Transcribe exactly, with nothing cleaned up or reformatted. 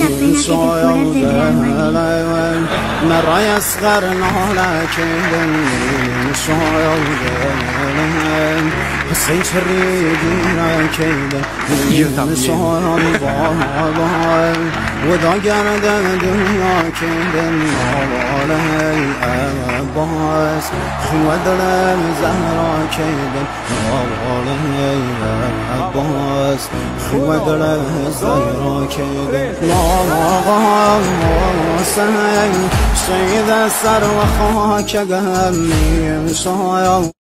مرة يصغر نالك حسين شريدنا كيدا ينصان بابا وذا قرد الدنيا كيدا علي أباس خود الزهرة كيدا علي أباس خود الزهرة كيدا لا سيد السر وخاك قهمي صايا